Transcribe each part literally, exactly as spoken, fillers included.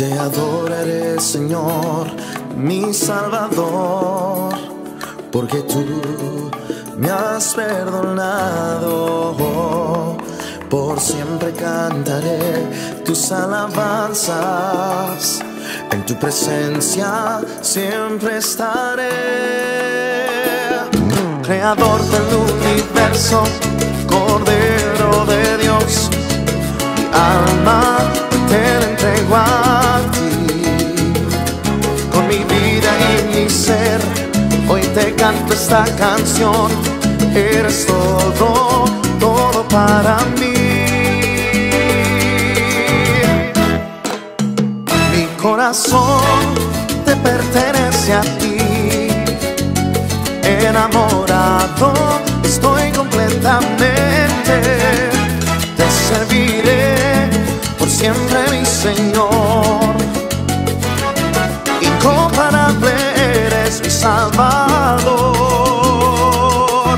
Te adoraré, Señor, mi Salvador, porque tú me has perdonado. Por siempre cantaré tus alabanzas, en tu presencia siempre estaré. Creador del universo, Cordero de Dios, mi alma te la entrego a ti. Con mi vida y mi ser, hoy te canto esta canción. Eres todo, todo para mí. Mi corazón te pertenece a ti. Enamorado estoy completamente. Te serviré por siempre, mi Señor. Incomparable eres mi Salvador.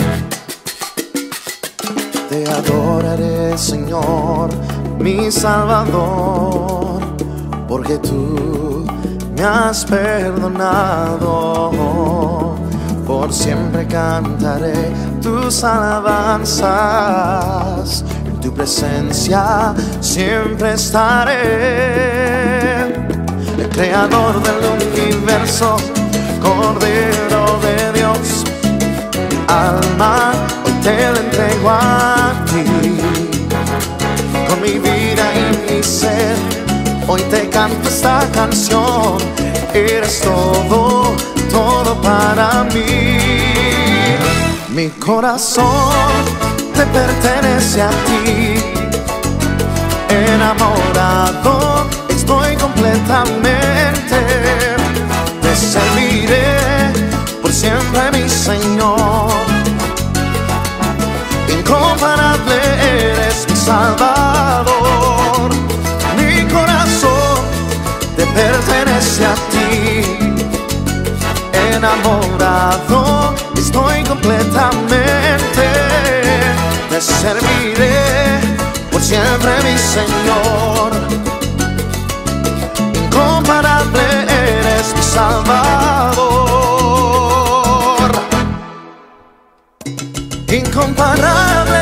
Te adoraré, Señor, mi Salvador, porque tú me has perdonado. Por siempre cantaré tus alabanzas, en tu presencia siempre estaré. El creador del universo, Cordero de Dios, alma hoy te la entrego a ti. Con mi vida y mi ser, hoy te canto esta canción. Eres todo, todo para mí. Mi corazón te pertenece a ti. Enamorado estoy completamente. Te serviré por siempre, mi Señor. Incomparable eres mi Salvador. Mi corazón te pertenece a ti. Enamorado estoy completamente. Te serviré por siempre, mi Señor. Incomparable eres mi Salvador. Incomparable.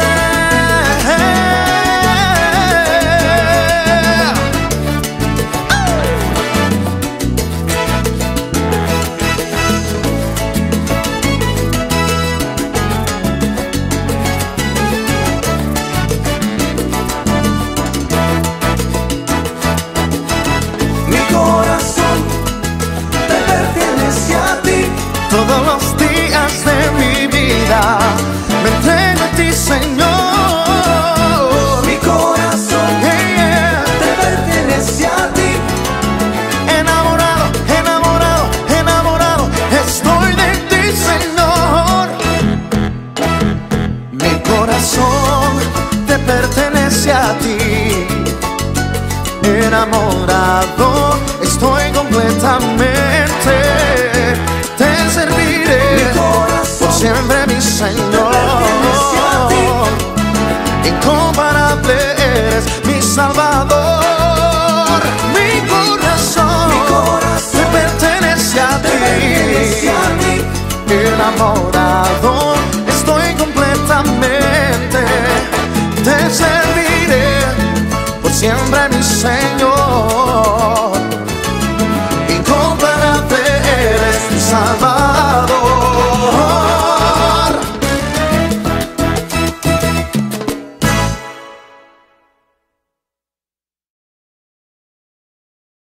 Todos los días de mi vida me entrego a ti, Señor. Mi corazón yeah, yeah. te pertenece a ti. Enamorado, enamorado, enamorado estoy de ti, Señor. Mi corazón te pertenece a ti. Enamorado estoy completamente. Te serviré por siempre, mi Señor. Incomparable eres mi Salvador. Mi corazón, Mi corazón te pertenece a te ti. pertenece a ti. Enamorado